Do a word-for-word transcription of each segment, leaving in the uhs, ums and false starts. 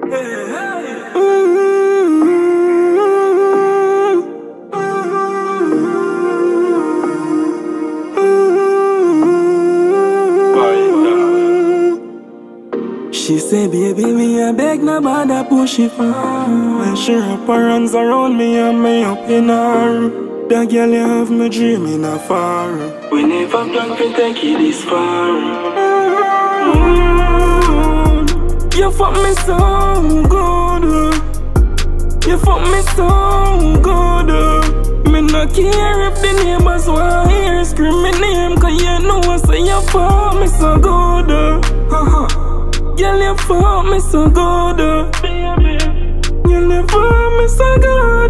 She say, baby, me a beg nobody push it far. When she wrap her hands around me and me up in her, that girl you have me dreaming afar. We never planned to take it this far. Mm-hmm. You fuck me so good. You fuck me so good. Me no care if the neighbors want hear scream my name, cause you know I say you fuck me so good. Uh-huh. Girl, you fuck me so good, baby. Girl, you fuck me so good,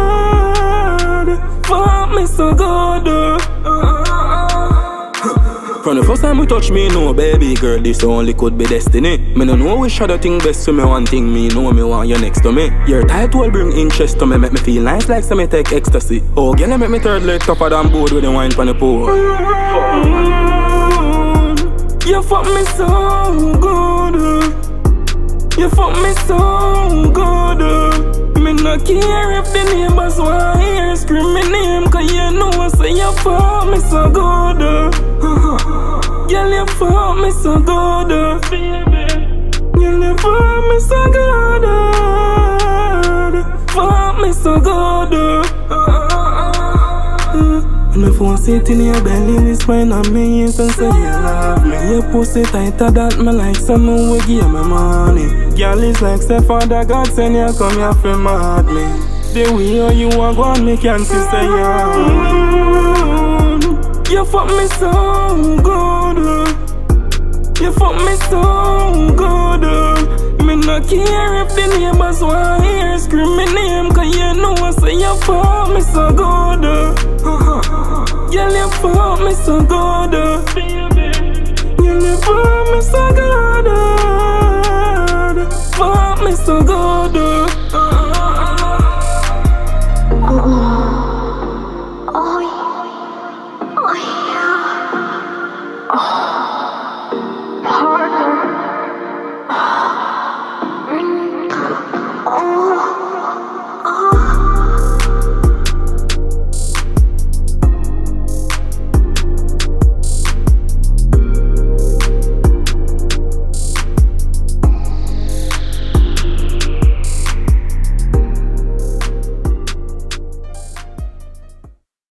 fuck me so good. From the first time you touch me, no baby girl, this only could be destiny. Me no know which other thing best to me, one thing me know me want you next to me. Your title will bring interest to me, make me feel nice like some me take ecstasy. Oh, girl, you make me third leg tougher than board with the wine pon the pole. You fuck me so good. You fuck me so good. Me no care if the neighbors want hear scream my name, cause you know I say you fuck me so good. Girl, you fuck me so good, baby. Girl, you fuck me so good. Fuck me so good. And if one sit in your belly, whisper on me, and say you love me. Your pussy tighter than me like someone will give me money. Girl, it's like say Father God send you come here for mad me. The way how you want go on me can see say yeah. Mm-hmm. You fuck me so good. You fuck me so good. Me no care if the neighbors want hear scream my name, cause you know I say you fuck me so good. Girl, you fuck me so good, baby. Girl, you fuck me so good, fuck me so good. Oh, oh, oh, yeah. Oh.